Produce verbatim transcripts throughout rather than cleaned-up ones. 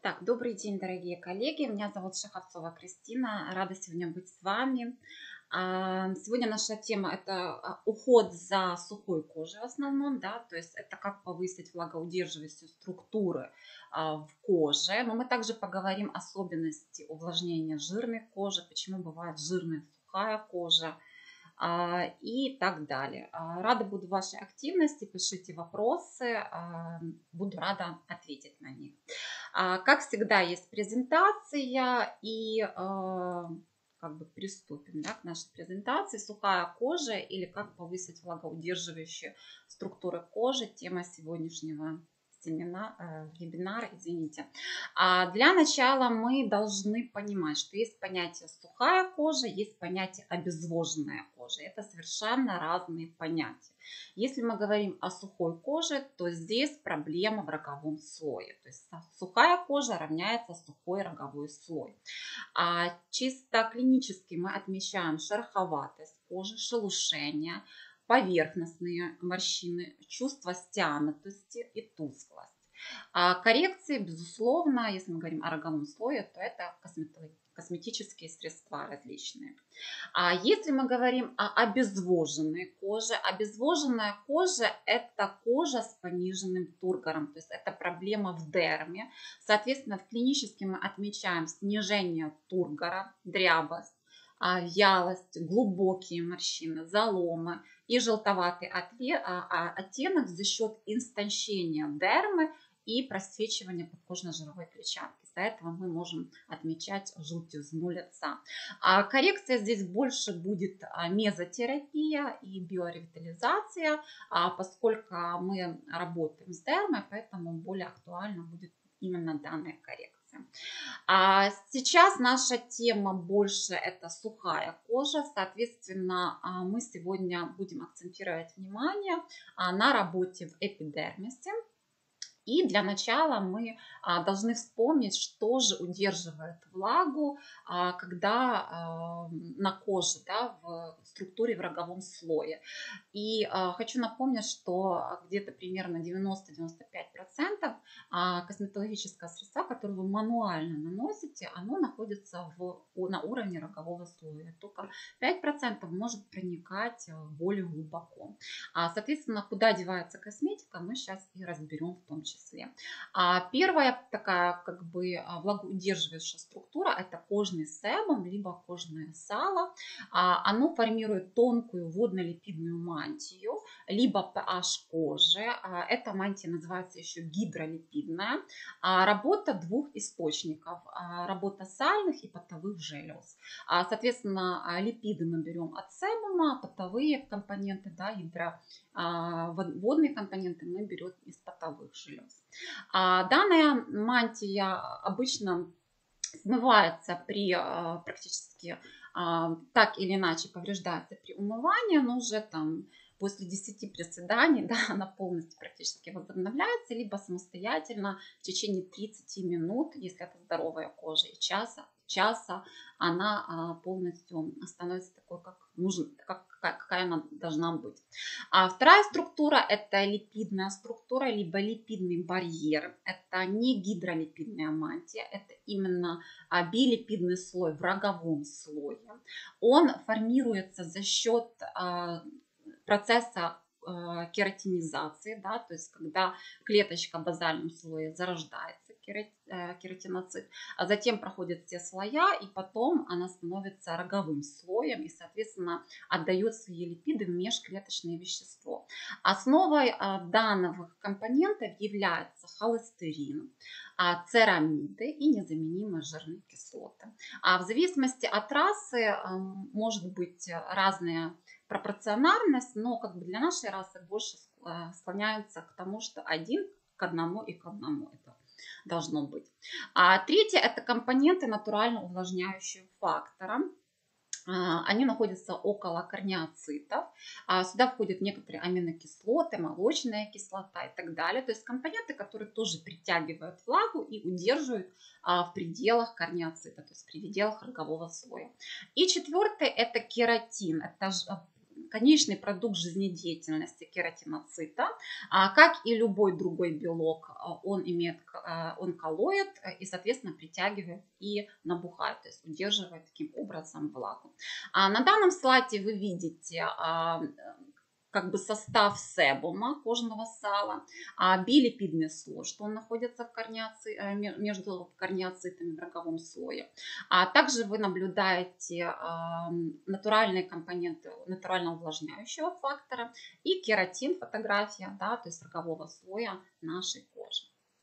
Так, добрый день, дорогие коллеги. Меня зовут Шаховцова Кристина. Рада сегодня быть с вами. А, Сегодня наша тема – это а, уход за сухой кожей в основном, да, то есть это как повысить влагоудерживаемость структуры а, в коже. Но мы также поговорим о особенности увлажнения жирной кожи, почему бывает жирная сухая кожа, а, и так далее. А, Рада буду вашей активности, пишите вопросы, а, буду рада ответить на них. А, Как всегда, есть презентация, и а, как бы приступим, да, к нашей презентации. Сухая кожа или как повысить влагоудерживающие структуры кожи. Тема сегодняшнего семинара, э, вебинара, извините. А для начала мы должны понимать, что есть понятие сухая кожа, есть понятие обезвоженная кожа. Это совершенно разные понятия. Если мы говорим о сухой коже, то здесь проблема в роговом слое. То есть сухая кожа равняется сухой роговой слой. А чисто клинически мы отмечаем шероховатость кожи, шелушение, поверхностные морщины, чувство стянутости и тусклость. А коррекции, безусловно, если мы говорим о роговом слое, то это косметические средства различные. А если мы говорим о обезвоженной коже, обезвоженная кожа – это кожа с пониженным тургором, то есть это проблема в дерме. Соответственно, в клинически мы отмечаем снижение тургора, дрябость, вялость, глубокие морщины, заломы и желтоватый оттенок за счет истончения дермы и просвечивания подкожно-жировой клетчатки. Из-за этого мы можем отмечать желтизну лица. А коррекция здесь больше будет мезотерапия и биоревитализация, поскольку мы работаем с дермой, поэтому более актуально будет именно данная коррекция. А сейчас наша тема больше это сухая кожа, соответственно, мы сегодня будем акцентировать внимание на работе в эпидермисе. И для начала мы а, должны вспомнить, что же удерживает влагу, а, когда а, на коже, да, в структуре в роговом слое. И а, хочу напомнить, что где-то примерно девяносто-девяносто пять процентов а, косметологического средства, которое вы мануально наносите, оно находится в, на уровне рогового слоя. Только пять процентов может проникать более глубоко. А, соответственно, куда девается косметика, мы сейчас и разберем в том числе. А первая такая как бы влагоудерживающая структура – это кожный себум, либо кожное сало. А, оно формирует тонкую водно-липидную мантию, либо pH кожи. А, эта мантия называется еще гидролипидная. А, работа двух источников – а, работа сальных и потовых желез. А, соответственно, липиды мы берем от себума, потовые компоненты, да, гидро водные компоненты мы берем из потовых желез. Данная мантия обычно смывается при практически так или иначе повреждается при умывании, но уже там после десяти приседаний, да, она полностью практически возобновляется, либо самостоятельно в течение тридцати минут, если это здоровая кожа, и часа, часа она полностью становится такой, как нужно, как, какая она должна быть. А вторая структура – это липидная структура, либо липидный барьер. Это не гидролипидная мантия, это именно билипидный слой в роговом слое. Он формируется за счет процесса кератинизации, да, то есть когда клеточка в базальном слое зарождается, кератиноцит, а затем проходят все слоя, и потом она становится роговым слоем и, соответственно, отдает свои липиды в межклеточное вещество. Основой данных компонентов является холестерин, церамиды и незаменимые жирные кислоты. А в зависимости от расы может быть разная пропорциональность, но как бы для нашей расы больше склоняются к тому, что один к одному и к одному это должно быть. А третье – это компоненты натурально увлажняющие фактора. Они находятся около корнеоцитов. Сюда входят некоторые аминокислоты, молочная кислота и так далее. То есть компоненты, которые тоже притягивают влагу и удерживают в пределах корнеоцита, то есть в пределах рогового слоя. И четвертое – это кератин. Это конечный продукт жизнедеятельности кератиноцита. Как и любой другой белок, он, имеет, он коллоид и, соответственно, притягивает и набухает, то есть удерживает таким образом влагу. На данном слайде вы видите как бы состав себума, кожного сала, билипидный слой, что он находится в корнеоци... между корнеоцитами в роговом слое. А также вы наблюдаете натуральные компоненты натурально увлажняющего фактора и кератин, фотография, да, то есть рогового слоя нашей кожи.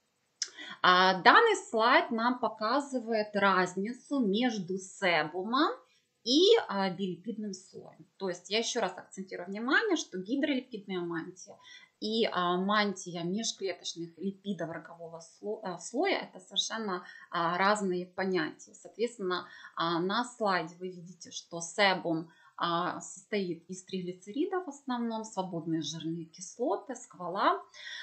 Данный слайд нам показывает разницу между себумом и а, билипидным слоем. То есть я еще раз акцентирую внимание, что гидролипидная мантия и а, мантия межклеточных липидов рогового слоя, слоя это совершенно а, разные понятия. Соответственно, а, на слайде вы видите, что себум а, состоит из триглицеридов в основном, свободные жирные кислоты, сквала,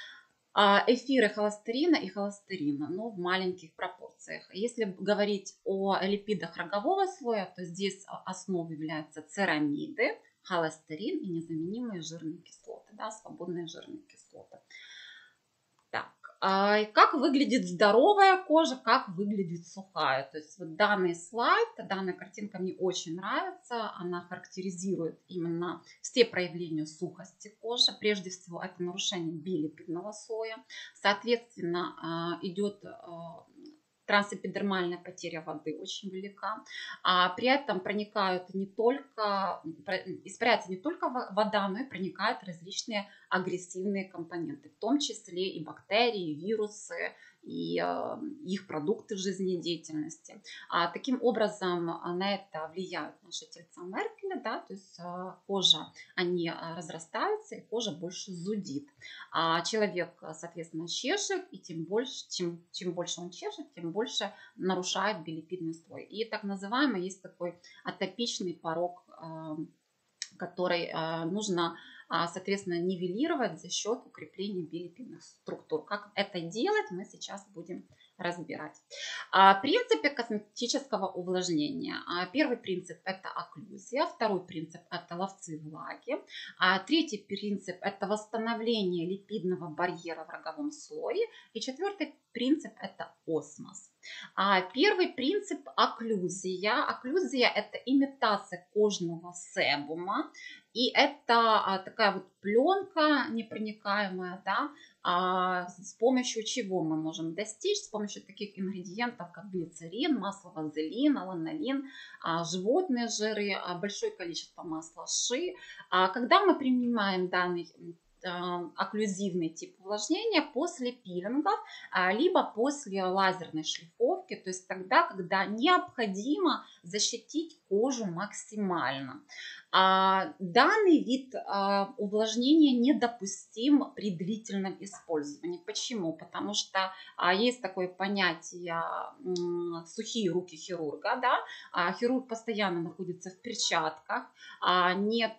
эфиры холестерина и холестерина, но в маленьких пропорциях. Если говорить о липидах рогового слоя, то здесь основой являются церамиды, холестерин и незаменимые жирные кислоты, да, свободные жирные кислоты. Так, а как выглядит здоровая кожа, как выглядит сухая? То есть вот данный слайд, данная картинка мне очень нравится. Она характеризует именно все проявления сухости кожи. Прежде всего это нарушение билипидного слоя. Соответственно, идет трансэпидермальная потеря воды очень велика. А при этом проникают не только, испаряется не только вода, но и проникают различные агрессивные компоненты, в том числе и бактерии, и вирусы, и э, их продукты в жизнедеятельности. А, таким образом на это влияют наши тельца Меркеля, да, то есть э, кожа, они разрастаются, и кожа больше зудит. А человек, соответственно, чешет, и тем больше, чем, чем больше он чешет, тем больше нарушает билипидный слой. И так называемый есть такой атопичный порог, э, который э, нужно соответственно, нивелировать за счет укрепления билипидных структур. Как это делать, мы сейчас будем разбирать. Принципы косметического увлажнения. Первый принцип – это окклюзия. Второй принцип – это ловцы влаги. Третий принцип – это восстановление липидного барьера в роговом слое. И четвертый принцип – это осмос. Первый принцип – окклюзия. Окклюзия – это имитация кожного себума. И это такая вот пленка непроникаемая, да, с помощью чего мы можем достичь? С помощью таких ингредиентов, как глицерин, масло вазелина, ланолин, животные жиры, большое количество масла ши. Когда мы принимаем данный окклюзивный тип увлажнения после пилингов, либо после лазерной шлифовки, то есть тогда, когда необходимо защитить кожу максимально. Данный вид увлажнения недопустим при длительном использовании. Почему? Потому что есть такое понятие сухие руки хирурга, да? Хирург постоянно находится в перчатках, нет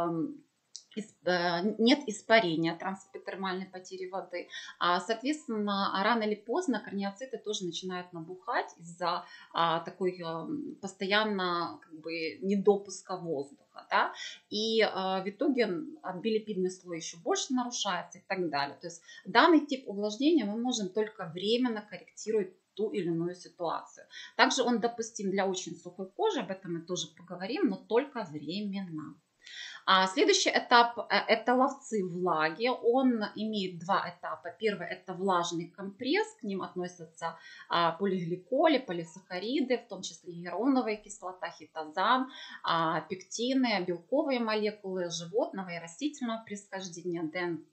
нет испарения, трансэпидермальной потери воды. Соответственно, рано или поздно корнеоциты тоже начинают набухать из-за такой постоянно как бы недопуска воздуха. Да? И в итоге билипидный слой еще больше нарушается и так далее. То есть данный тип увлажнения мы можем только временно корректировать ту или иную ситуацию. Также он допустим для очень сухой кожи, об этом мы тоже поговорим, но только временно. А следующий этап – это ловцы влаги. Он имеет два этапа. Первый – это влажный компресс. К ним относятся полигликоли, полисахариды, в том числе гиалуроновая кислота, хитозан, пектины, белковые молекулы животного и растительного происхождения,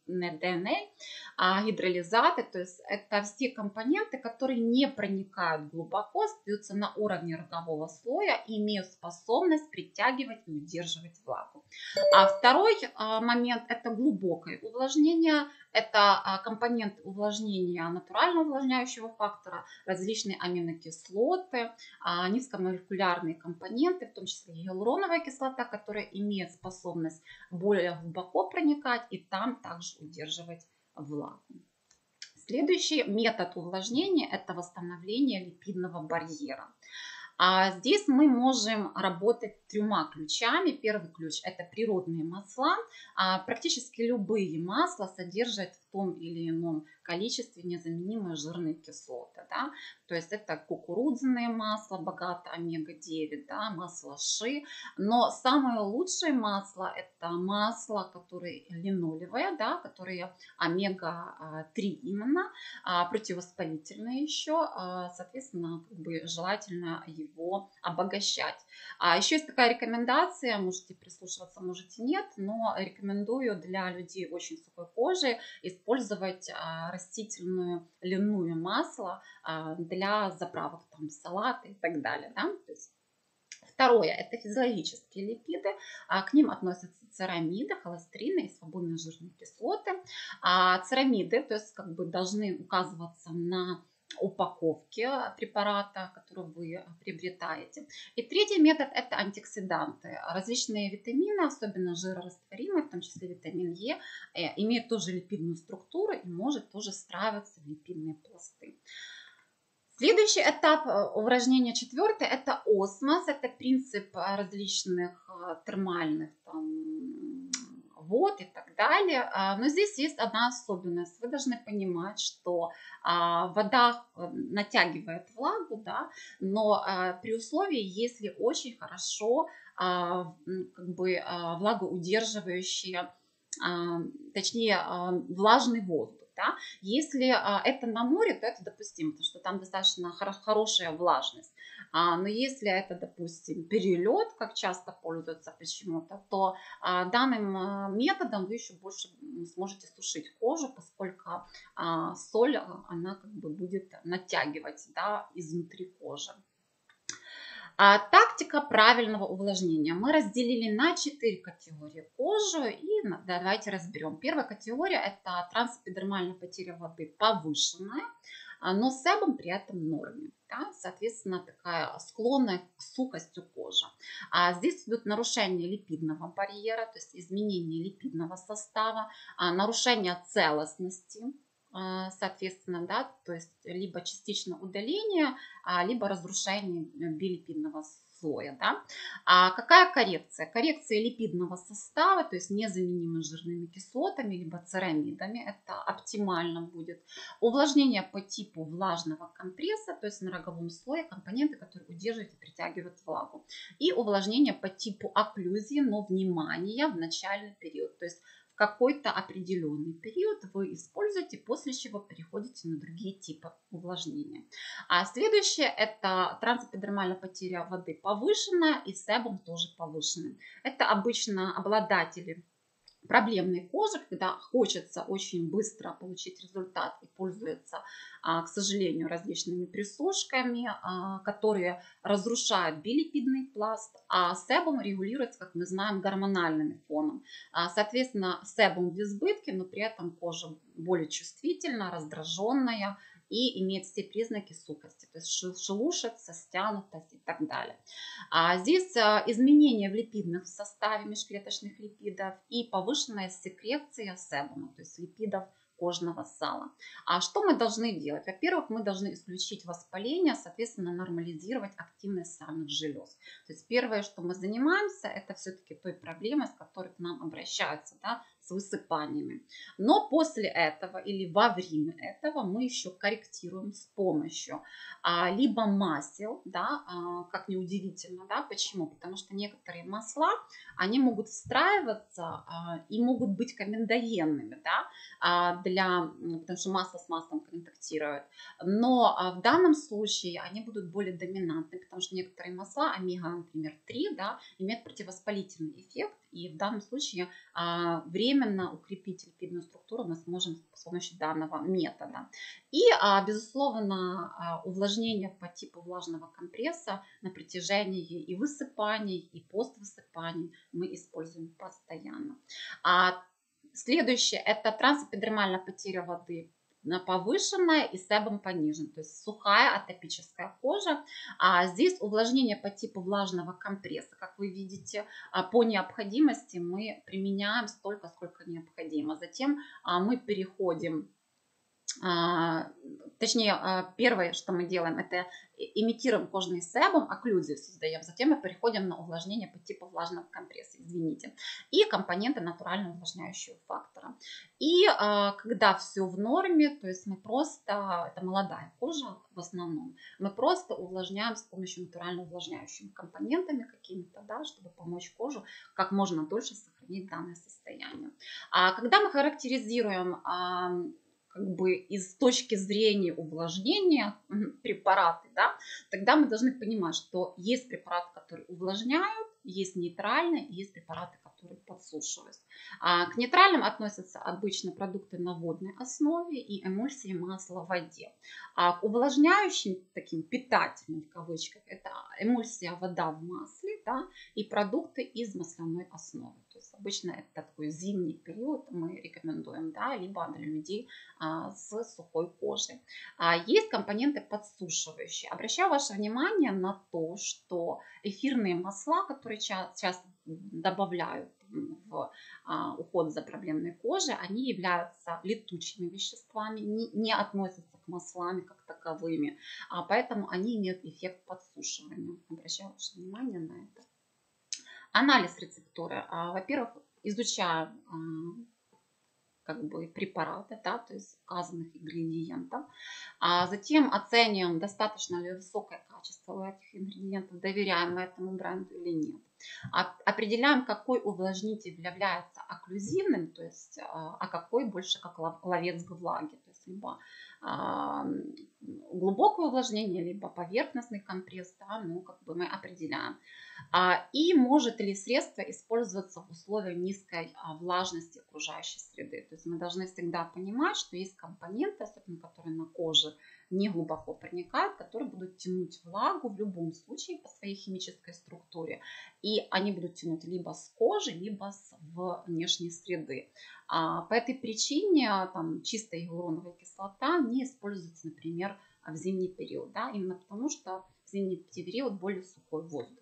ДНК, гидролизаты. То есть это все компоненты, которые не проникают глубоко, остаются на уровне рогового слоя и имеют способность притягивать и удерживать влагу. А второй момент – это глубокое увлажнение. Это компоненты увлажнения натурального увлажняющего фактора, различные аминокислоты, низкомолекулярные компоненты, в том числе гиалуроновая кислота, которая имеет способность более глубоко проникать и там также удерживать влагу. Следующий метод увлажнения – это восстановление липидного барьера. А здесь мы можем работать тремя ключами. Первый ключ – это природные масла. А практически любые масла содержат в том или ином количестве незаменимые жирные кислоты. Да? То есть это кукурузное масло, богато омега девять, да, масло ши. Но самое лучшее масло – это масло, которое линолевое, да, которое омега три именно, противовоспалительное еще. Соответственно, как бы желательно его обогащать. А еще есть такая рекомендация, можете прислушиваться, можете нет, но рекомендую для людей очень сухой кожи использовать растительную льняное масло для заправок, там, салаты и так далее. Да? То есть второе – это физиологические липиды. К ним относятся церамиды, холестерины и свободные жирные кислоты. А церамиды, то есть как бы должны указываться на упаковке препарата, который вы приобретаете. И третий метод – это антиоксиданты. Различные витамины, особенно жирорастворимые, в том числе витамин Е, имеют тоже липидную структуру и может тоже встраиваться в липидные пласты. Следующий этап упражнения, четвертый, это осмос. Это принцип различных термальных там, вод и так далее. Но здесь есть одна особенность. Вы должны понимать, что вода натягивает влагу, да, но при условии, если очень хорошо как бы, влагоудерживающие, точнее влажный воздух. Да? Если а, это на море, то это допустимо, потому что там достаточно хоро хорошая влажность. А, но если это, допустим, перелет, как часто пользуются почему-то, то а, данным а, методом вы еще больше сможете сушить кожу, поскольку а, соль, она как бы будет натягивать, да, изнутри кожи. А тактика правильного увлажнения. Мы разделили на четыре категории кожи и давайте разберем. Первая категория – это трансэпидермальная потеря воды повышенная, но себум при этом в норме. Да? Соответственно, такая склонная к сухости кожи. А здесь идут нарушения липидного барьера, то есть изменение липидного состава, нарушение целостности. Соответственно, да, то есть либо частичное удаление, либо разрушение билипидного слоя. Да. А какая коррекция? Коррекция липидного состава, то есть незаменимыми жирными кислотами, либо церамидами, это оптимально будет. Увлажнение по типу влажного компресса, то есть на роговом слое компоненты, которые удерживают и притягивают влагу. И увлажнение по типу окклюзии, но внимание в начальный период, то есть какой-то определенный период вы используете, после чего переходите на другие типы увлажнения. А следующее – это трансэпидермальная потеря воды повышенная и себум тоже повышенный. Это обычно обладатели проблемной кожи, когда хочется очень быстро получить результат и пользуется, к сожалению, различными присушками, которые разрушают билипидный пласт, а себум регулируется, как мы знаем, гормональным фоном. Соответственно, себум в избытке, но при этом кожа более чувствительна, раздраженная и имеет все признаки сухости, то есть шелушится, стянутость и так далее. А здесь изменения в липидных в составе межклеточных липидов и повышенная секреция себума, то есть липидов кожного сала. А что мы должны делать? Во-первых, мы должны исключить воспаление, соответственно, нормализировать активность сальных желез. То есть первое, что мы занимаемся, это все-таки той проблемой, с которой к нам обращаются, да, с высыпаниями. Но после этого или во время этого мы еще корректируем с помощью а, либо масел, да, а, как неудивительно, да, почему? Потому что некоторые масла, они могут встраиваться а, и могут быть комедогенными, да, а, для, потому что масло с маслом контактируют. Но а, в данном случае они будут более доминантны, потому что некоторые масла, омега, например, три, да, имеют противовоспалительный эффект, и в данном случае а, временно укрепить липидную структуру мы сможем с помощью данного метода. И, а, безусловно, а, увлажнение по типу влажного компресса на протяжении и высыпаний, и поствысыпаний мы используем постоянно. А следующее – это трансэпидермальная потеря воды повышенная и себум понижен, то есть сухая атопическая кожа. А здесь увлажнение по типу влажного компресса, как вы видите, по необходимости мы применяем столько, сколько необходимо. Затем мы переходим А, точнее, а, первое, что мы делаем, это имитируем кожный себум, окклюзию создаем, затем мы переходим на увлажнение по типу влажного компресса, извините, и компоненты натурально увлажняющего фактора. И а, когда все в норме, то есть мы просто, это молодая кожа в основном, мы просто увлажняем с помощью натурально увлажняющими компонентами какими-то, да, чтобы помочь кожу как можно дольше сохранить данное состояние. А когда мы характеризируем а, как бы из точки зрения увлажнения препараты, да, тогда мы должны понимать, что есть препараты, которые увлажняют, есть нейтральные, есть препараты, которые подсушивают. А к нейтральным относятся обычно продукты на водной основе и эмульсии масла в воде. А к увлажняющим, таким питательным в кавычках, это эмульсия вода в масле, да, и продукты из масляной основы. То есть обычно это такой зимний период мы рекомендуем, да, либо для людей а, с сухой кожей. А, есть компоненты подсушивающие. Обращаю ваше внимание на то, что эфирные масла, которые часто добавляют в а, уход за проблемной кожей, они являются летучими веществами, не, не относятся к маслам как таковыми, а поэтому они имеют эффект подсушивания. Обращаю ваше внимание на это. Анализ рецептуры. А, во-первых, изучаю а, как бы препараты, да, то есть указанных ингредиентов. А затем оцениваем, достаточно ли высокое качество у этих ингредиентов, доверяем мы этому бренду или нет. Определяем, какой увлажнитель является окклюзивным, то есть, а какой больше как ловец влаги, то есть либо глубокое увлажнение, либо поверхностный компресс, да, ну, как бы мы определяем. И может ли средство использоваться в условиях низкой влажности окружающей среды. То есть мы должны всегда понимать, что есть компоненты, особенно которые на коже не глубоко проникают, которые будут тянуть влагу в любом случае по своей химической структуре. И они будут тянуть либо с кожи, либо с внешней среды. А по этой причине там, чистая гиалуроновая кислота не используется, например, в зимний период. Да? Именно потому, что в зимний период более сухой воздух.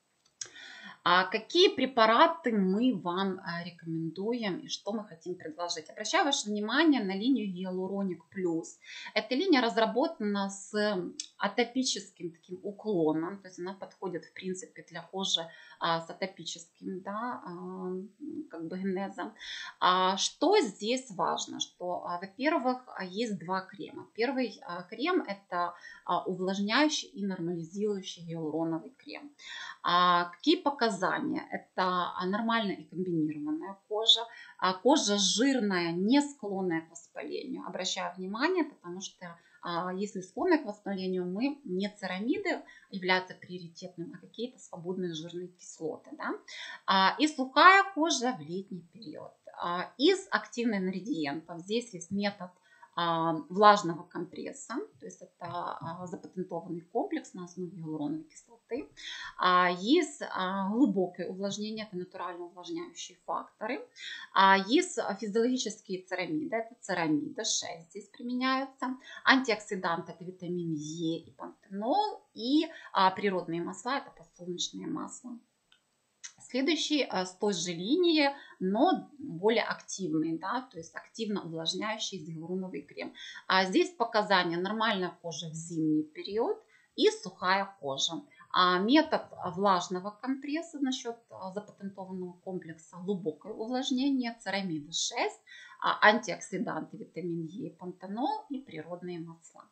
А какие препараты мы вам рекомендуем и что мы хотим предложить? Обращаю ваше внимание на линию Hyaluronic Plus. Эта линия разработана с атопическим таким уклоном, то есть она подходит в принципе для кожи а, с атопическим, да, а, как бы генезом. А, что здесь важно? Что, а, во-первых, есть два крема. Первый а, крем это а, увлажняющий и нормализирующий гиалуроновый крем. А, какие показания? Это нормальная и комбинированная кожа, а, кожа жирная, не склонная к воспалению. Обращаю внимание, потому что а, если склонны к воспалению, мы не церамиды являются приоритетным, а какие-то свободные жирные кислоты. Да? А, и сухая кожа в летний период. А, из активных ингредиентов здесь есть метод влажного компресса, то есть это запатентованный комплекс на основе гиалуроновой кислоты. Есть глубокое увлажнение, это натурально увлажняющие факторы. Есть физиологические церамиды, это церамида шесть здесь применяются. Антиоксиданты это витамин Е и пантенол. И природные масла это подсолнечное масло. Следующий с той же линии, но более активный, да, то есть активно увлажняющий гиалуроновый крем. А здесь показания нормальная кожа в зимний период и сухая кожа. А метод влажного компресса насчет запатентованного комплекса глубокое увлажнение, церамиды шесть, антиоксиданты витамин Е, пантенол и природные масла.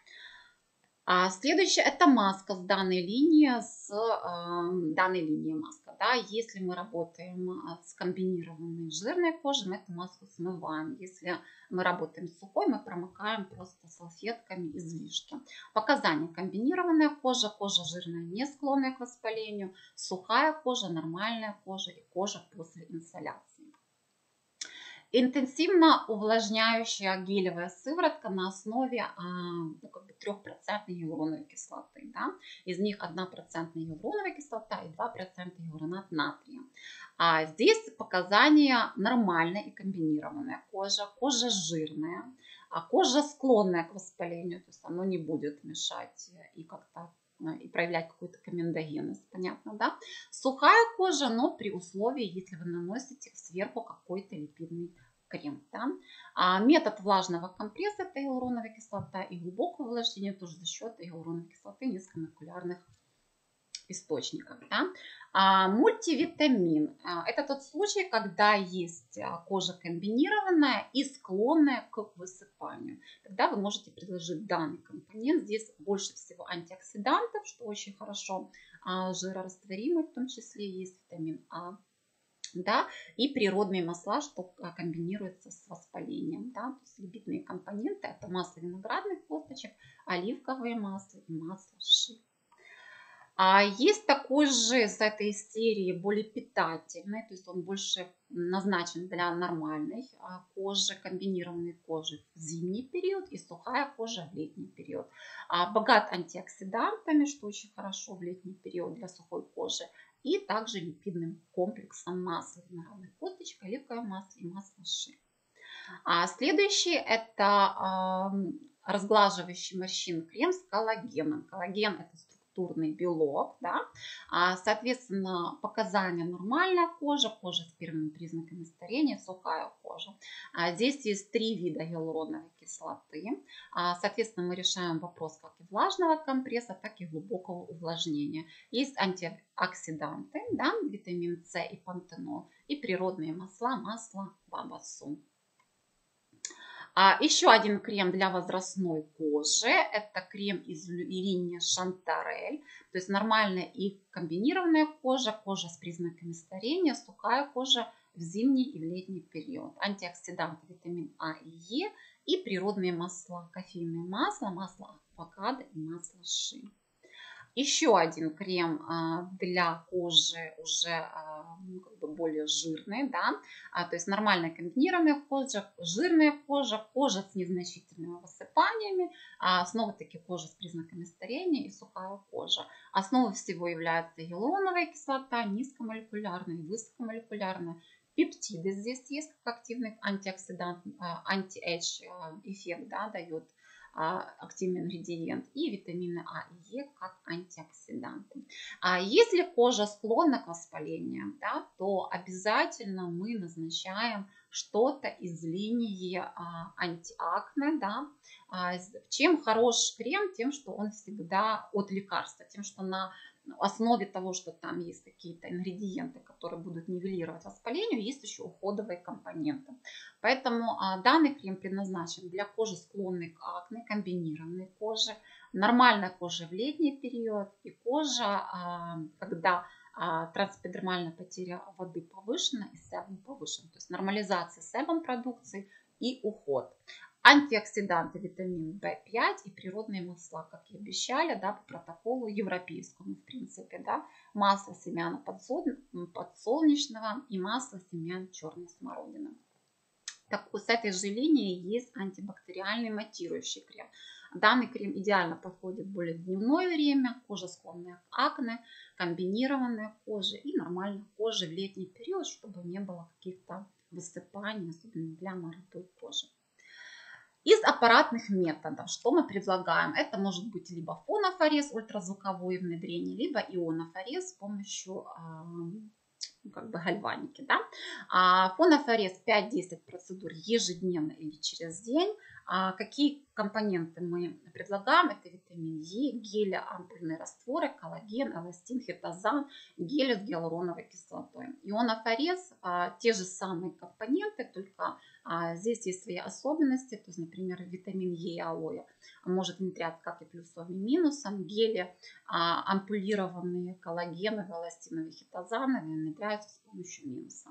А следующее это маска с данной линии, с э, данной линией маска. Да? Если мы работаем с комбинированной жирной кожей, мы эту маску смываем. Если мы работаем с сухой, мы промокаем просто салфетками излишки. Показания: комбинированная кожа, кожа жирная, не склонная к воспалению, сухая кожа, нормальная кожа и кожа после инсоляции. Интенсивно увлажняющая гелевая сыворотка на основе ну, как бы три процента гиалуроновой кислоты. Да? Из них один процент гиалуроновая кислота и два процента гиалуронат натрия. А здесь показания: нормальная и комбинированная кожа, кожа жирная, а кожа склонная к воспалению, то есть оно не будет мешать и как-то и проявлять какую-то комедогенность, понятно, да? Сухая кожа, но при условии, если вы наносите сверху какой-то липидный крем. Да? А метод влажного компресса – это гиалуроновая кислота, и глубокого увлажнения тоже за счет гиалуроновой кислоты низкомолекулярных источников. Да? А мультивитамин – это тот случай, когда есть кожа комбинированная и склонная к высыпанию. Тогда вы можете предложить данный компонент. Здесь больше всего антиоксидантов, что очень хорошо, жирорастворимый, в том числе есть витамин А. Да, и природные масла, что комбинируется с воспалением. Да, то есть липидные компоненты – это масло виноградных косточек, оливковое масло и масло ши. А есть такой же с этой серии более питательный, то есть он больше назначен для нормальной кожи, комбинированной кожи в зимний период и сухая кожа в летний период. А богат антиоксидантами, что очень хорошо в летний период для сухой кожи, и также липидным комплексом масла виноградных косточек, оливковое масло и масло ши. А следующий это разглаживающий морщин крем с коллагеном. Коллаген – это структурный белок, да? Соответственно, показания: нормальная кожа, кожа с первыми признаками старения, сухая кожа. Здесь есть три вида гиалуроновой кислоты. Соответственно, мы решаем вопрос как и влажного компресса, так и глубокого увлажнения. Есть антиоксиданты, да? Витамин С и пантенол, и природные масла, масло бабасу. А еще один крем для возрастной кожи – это крем из линии Шантарель. То есть нормальная и комбинированная кожа, кожа с признаками старения, сухая кожа в зимний и в летний период. Антиоксиданты, витамин А и Е и природные масла, кофейное масло, масло авокадо и масло ши. Еще один крем для кожи уже ну, как бы более жирной, да, а, то есть нормальная комбинированная кожа, жирная кожа, кожа с незначительными высыпаниями, а, снова-таки кожа с признаками старения и сухая кожа. Основой всего является гиалуроновая кислота, низкомолекулярная и высокомолекулярная. Пептиды здесь есть как активный антиоксидант, анти-эйдж эффект, да, дает активный ингредиент, и витамины А и Е как антиоксиданты. А если кожа склонна к воспалению, да, то обязательно мы назначаем что-то из линии а, антиакне. Да. А, чем хорош крем? Тем, что он всегда от лекарства, тем, что на основе того, что там есть какие-то ингредиенты, которые будут нивелировать воспаление, есть еще уходовые компоненты. Поэтому а, данный крем предназначен для кожи, склонной к акне, комбинированной кожи, нормальной кожи в летний период и кожа, а, когда а, трансэпидермальная потеря воды повышена и себум повышен. То есть нормализация себум продукции и уход. Антиоксиданты, витамин В пять и природные масла, как и обещали, да, по протоколу европейскому, в принципе, да, масло семян подсолнечного и масло семян черной смородины. Так, с этой же линии есть антибактериальный матирующий крем. Данный крем идеально подходит в более дневное время, кожа склонная к акне, комбинированная кожа и нормальная кожа в летний период, чтобы не было каких-то высыпаний, особенно для молодой кожи. Из аппаратных методов, что мы предлагаем? Это может быть либо фонофорез, ультразвуковое внедрение, либо ионофорез с помощью как бы гальваники. Да? А фонофорез пять-десять процедур ежедневно или через день. А какие компоненты мы предлагаем? Это витамин Е, гели, ампульные растворы, коллаген, эластин, хитозан, гели с гиалуроновой кислотой. Ионофорез а, те же самые компоненты, только а, здесь есть свои особенности. То есть, например, витамин Е и алоэ может внедряться как и плюсом и минусом. Гели а, ампулированные коллагены, эластиновые, хитозановые внедряются с помощью минуса.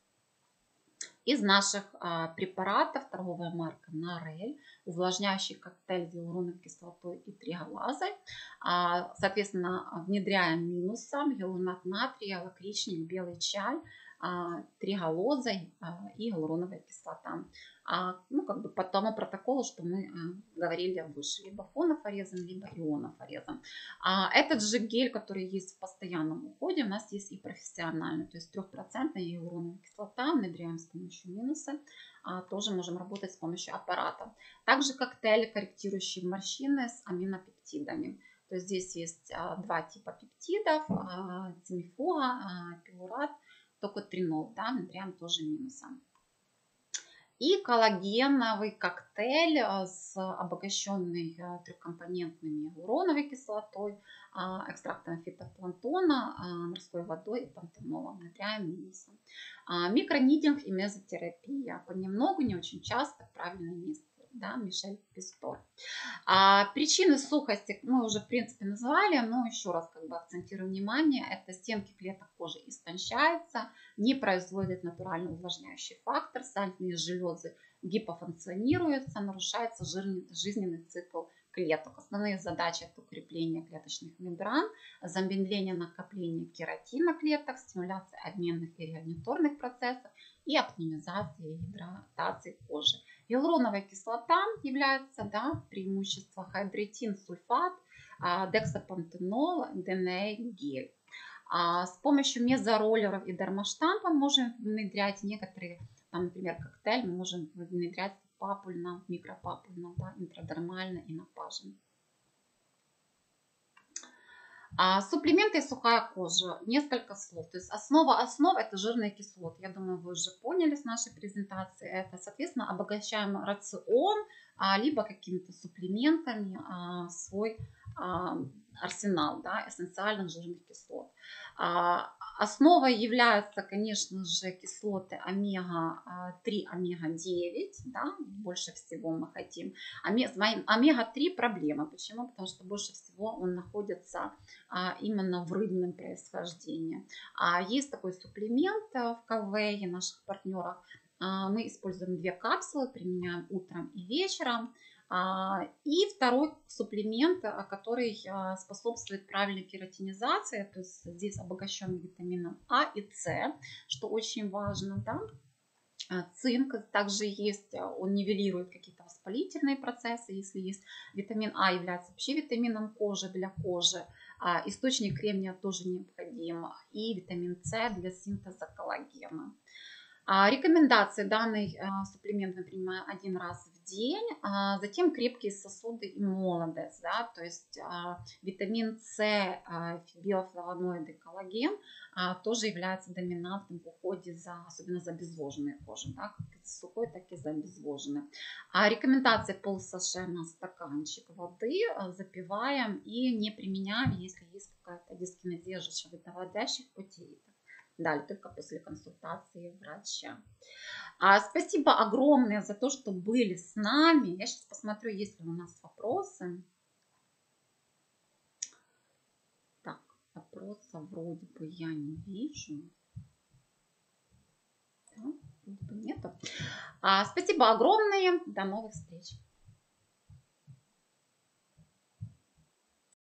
Из наших а, препаратов торговая марка Нарель, увлажняющий коктейль с гиалуроновой кислотой и триголазой. А, соответственно, внедряем минусом гиалуронат натрия, лакричник, белый чай, а, триголоза а, и гиалуроновая кислота. А, ну, как бы по тому протоколу, что мы а, говорили выше, либо фонофорезом, либо ионофорезом. А, этот же гель, который есть в постоянном уходе, у нас есть и профессиональный, то есть трехпроцентная гиалуроновая кислота, внедряем с помощью минуса, а, тоже можем работать с помощью аппарата. Также коктейль, корректирующий морщины с аминопептидами. То есть здесь есть а, два типа пептидов, а, цимифуга, а, пилурат, токотринол, да, внедряем тоже минусом. И коллагеновый коктейль с обогащенной трехкомпонентными гиалуроновой кислотой, экстрактом фитопланктона, морской водой и пантенолом, натрия минусом. Микронидинг и мезотерапия. Понемногу, не очень часто, правильное место. Да, Мишель Пистоль. А причины сухости мы уже в принципе назвали, но еще раз как бы акцентирую внимание, это стенки клеток кожи истончаются, не производит натуральный увлажняющий фактор, сальные железы гипофункционируются, нарушается жизненный цикл клеток. Основные задачи это укрепление клеточных мембран, замедление накопления кератина клеток, стимуляция обменных и реагенторных процессов и оптимизация гидратации кожи. Гиалуроновая кислота является, да, преимущество хайдритин, сульфат, дексапантенол, ди эн эй-гель. С помощью мезороллеров и дермоштампа можем внедрять некоторые, там, например, коктейль мы можем внедрять папульно, микропапульно, да, интрадермально и напаженно. А суплементы и сухая кожа. Несколько слов. То есть основа основ это жирные кислоты. Я думаю, вы уже поняли с нашей презентации. Это, соответственно, обогащаем рацион, либо какими-то суплементами свой арсенал, да, эссенциальных жирных кислот. Основой являются, конечно же, кислоты омега три, омега девять, да, больше всего мы хотим. омега три проблема. Почему? Потому что больше всего он находится именно в рыбном происхождении. Есть такой суплемент в Калвее, наших партнеров. Мы используем две капсулы, применяем утром и вечером. И второй суплемент, который способствует правильной кератинизации, то есть здесь обогащен витамином А и С, что очень важно, да? Цинк также есть, он нивелирует какие-то воспалительные процессы, если есть. Витамин А является вообще витамином кожи для кожи, источник кремния тоже необходим, и витамин С для синтеза коллагена. Рекомендации: данный суплемент мы принимаем один раз в день, затем крепкие сосуды и молодость, да, то есть витамин С, биофлавоноиды, коллаген тоже является доминантным в уходе за, особенно за обезвоженной кожей, да, как за сухой, так и за обезвоженной. Рекомендации: пол-саше на стаканчик воды запиваем и не применяем, если есть какая-то дискинезия желчевыводящих путей. Далее только после консультации врача. А, спасибо огромное за то, что были с нами. Я сейчас посмотрю, есть ли у нас вопросы. Так, вопросов вроде бы я не вижу. Да, вроде бы нету. А, спасибо огромное. До новых встреч.